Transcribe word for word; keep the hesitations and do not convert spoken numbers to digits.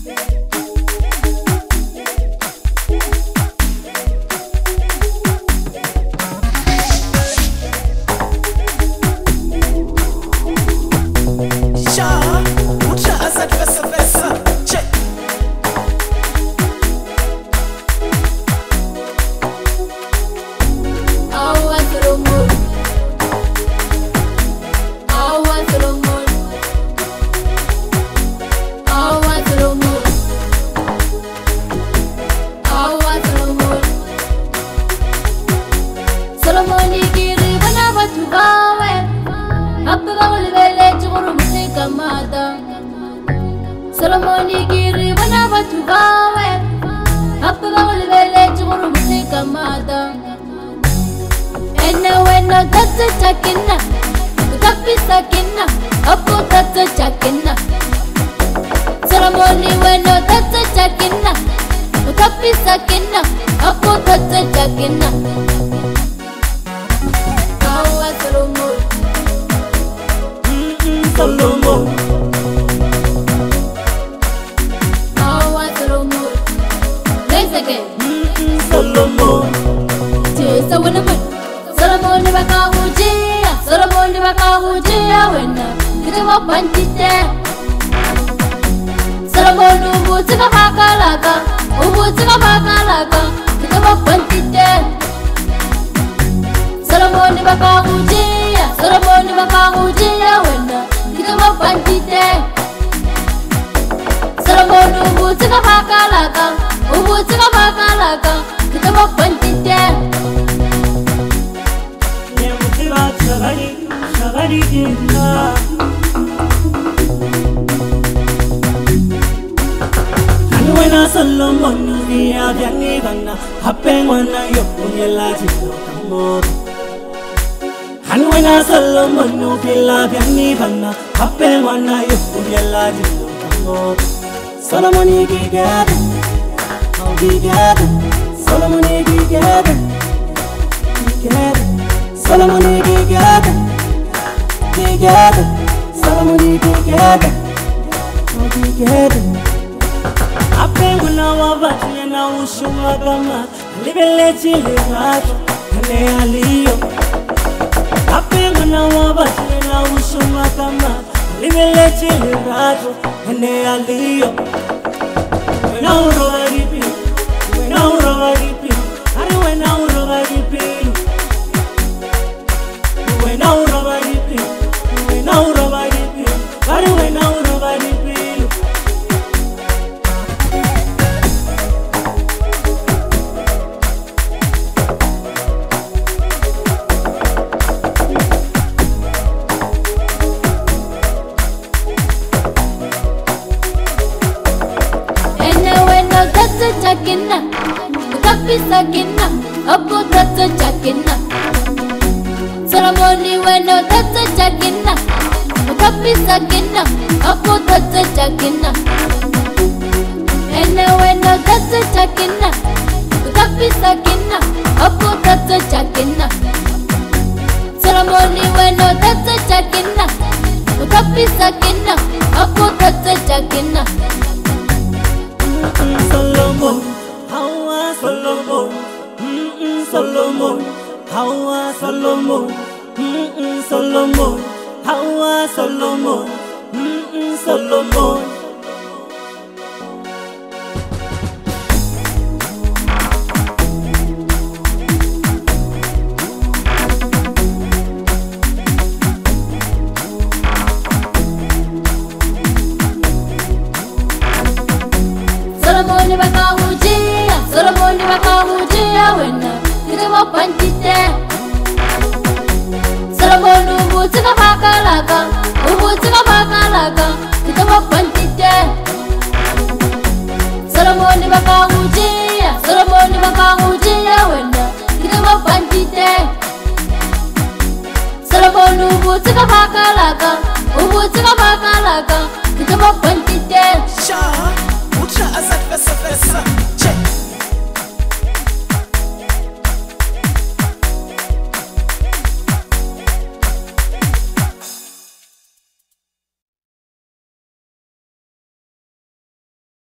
Solomoni giri wana watu bawe Hapa wale vele chukuru musika mada Ena wena tata chakina Utapi sakina Hapo tata chakina Solomoni wena tata chakina Utapi sakina Hapo tata chakina Kawa Solomoni Solomoni Solomon, Jesa wena wena Solomon ni baka ujia Solomon ni baka ujia wena Kita wapantite Solomon ubuti ka bakalaka Ubuti ka bakalaka Kita wapantite Solomon ni baka ujia Solomon ni baka ujia wena Kita wapantite Solomon ubuti ka bakalaka Ubuti ka bakalaka Kita wapantite Nyamutira shagari, shagari ina Hanwena Solomon niya vyani bana Hapengwana yokunyela jino kamoro Hanwena Solomon pila vyani bana Hapengwana yokunyela jino kamoro Solomon igigada Gigada, Solomon gigada, gigada, Solomon gigada, gigada, Solomon gigada, gigada. Apenguna wabati na ushuma kama libele chile watu kane aliyo. Apenguna wabati na ushuma kama libele chile watu kane aliyo. Wena uroga gipi, wena uroga gipi, ari wena uroga gipi, wena uroga gipi, wena uroga gipi, ari wena uroga gipi. Tata chakina, utapi sakina, hapo tata chakina. Solomoni wena tata chakina, utapi sakina, hapo tata chakina. Ena wena tata chakina, utapi sakina, hapo tata chakina. Solomoni wena tata chakina, utapi sakina, hapo tata chakina. Solomon, Hawa Solomon, mm Solomon, Hawa Solomon, mm Solomon, Hawa Solomon, mm Solomon. Solomon ni baka ujia, Solomon ni baka ujia wena Kita wapantite Solomon ubuti ka bakalaka Ubuti ka bakalaka Kita wapantite Solomon ni baka ujia, Solomon ni baka ujia wena Kita wapantite Solomon ubuti ka bakalaka Ubuti ka bakalaka Kita wapantite Sha